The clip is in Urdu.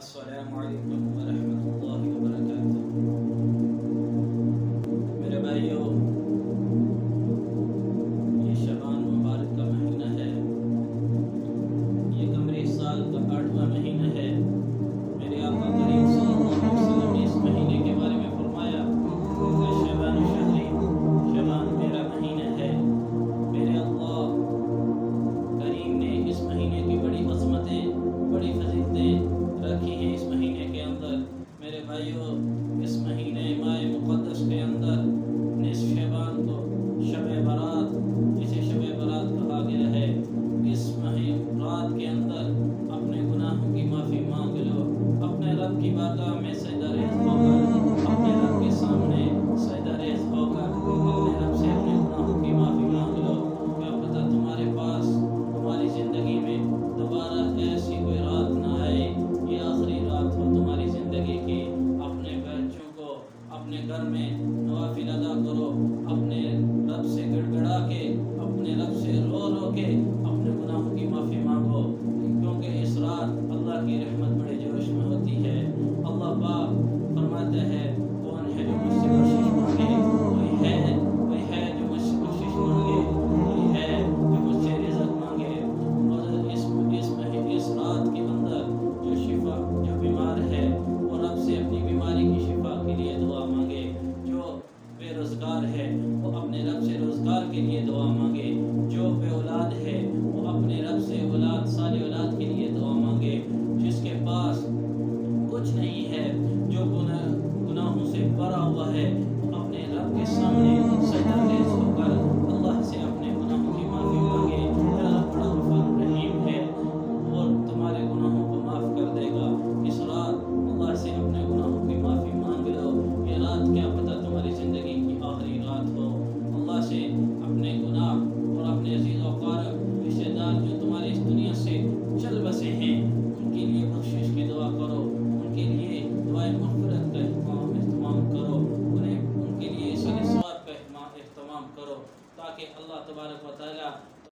السلام علیکم ورحمۃ اللہ وبرکاتہ۔ میرے بھائیوں، یہ شعبان مبارک کا مہینہ ہے، یہ قمری سال کا 8واں مہینہ ہے۔ میرے آقا کریم صلی اللہ علیہ وسلم نے اس مہینے کے بارے میں فرمایا کہ شعبان شہری، شعبان میرا مہینہ ہے۔ میرے اللہ کریم نے اس مہینے کی بڑی عظمتیں، بڑی فضیلتیں رکھی ہیں اس مہینے کے اندر۔ میرے بھائیوں، اس مہینے ماہ مقدس کے اندر نصف شعبان کو شب برات، جسے شب برات کہا گیا ہے، اس رات کے اندر اپنے گناہوں کی معافی مانگ لو، اپنے رب کی بارگاہ میں سجدہ ریز ہو کر، اپنے رب کے سامنے سجدہ ریز ہو کر اپنے رب سے اپنے گناہوں کی معافی مانگ لو۔ کیا پتہ تمہارے پاس، تمہاری زندگی میں دوبارہ ایسی کوئی رات نہ آئے، یہ آخری رات ہو تمہاری زندگی کی۔ اپنے بچوں کو اپنے گھر میں نوافل ادا کرو، اپنے رب سے گڑ گڑا کے، اپنے رب سے رو رو کے اپنے گناہوں کی معافی مانگو، کیونکہ اس رات اللہ کی رحمت بڑے جوش میں ہوتی ہے۔ اللہ پاک فرماتا ہے، کون ہے جو مجھ سے بخشش مانگے؟ کوئی ہے جو مجھ سے بخشش مانگے، کوئی ہے جو مجھ سے رزق مانگے۔ اور اس رات کے اندر جو بیمار ہے وہ رب سے اپنی بیماری کی شفا کے لیے دعا مانگے، جو بے روزگار ہے وہ اپنے رب سے روزگار کے لیے دعا مانگے، جو بے اولاد ہے وہ اپنے رب سے صالح اولاد کے لیے دعا مانگے، جس کے پاس کچھ نہیں ہے، جو گناہوں سے بھرا ہوا ہے، وہ اپنے رب کے سامنے سجدہ ریز ہو کر اللہ سے اپنے گناہوں کی معافی مانگے۔ اللہ بڑا غفور رحیم ہے اور تمہارے گناہوں کو معاف کر دے گا۔ اس رات اللہ سے اپنے گناہوں کی معافی مانگ لو۔ یہ رات کیا پتہ تمہاری زندگی کی آخری رات ہو۔ اللہ سے اپنے گناہ اور اپنے عزیز و اقارب رشتہ دار جو تمہاری اس دنیا سے چل بسے ہیں، ان کے لیے بخشش کی دعا کرو، ان کے لیے دعائے مغفرت کا اہتمام کرو، ان کے لیے اصل ثواب کا اہتمام کرو، تاکہ اللہ تبارک و تعالیٰ